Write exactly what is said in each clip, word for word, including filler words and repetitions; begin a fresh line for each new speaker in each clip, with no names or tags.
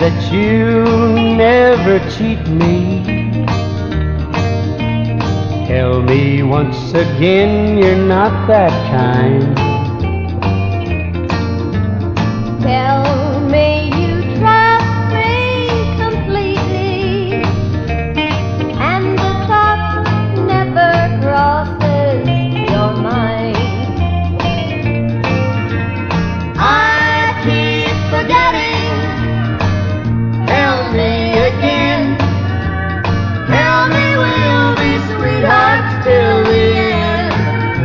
that you'll never cheat me. Tell me once again you're not that kind.
Tell me you trust me completely, and the thought never crosses your mind. I keep forgetting. Tell me again. Tell me we'll be sweethearts till the end.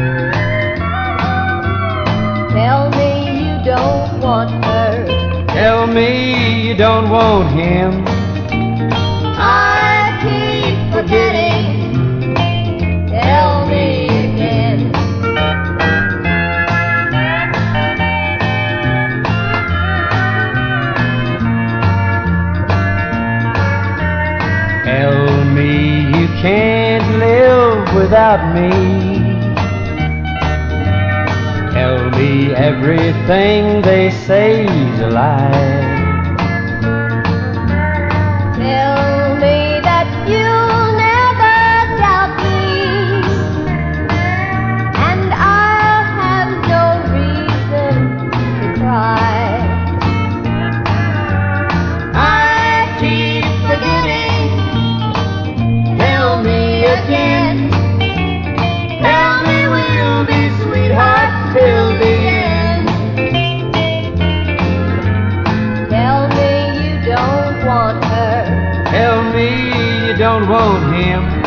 Tell me you don't want her.
Tell me you don't want him.
I keep forgetting. Tell me again.
Tell me you can't live without me. Tell me everything they say's a lie.
Tell me that you'll never doubt me, and I'll have no reason to cry. I keep forgetting. Tell me again. Tell me we'll be sweethearts till the end. Tell me you don't want her.
Tell me you don't want him.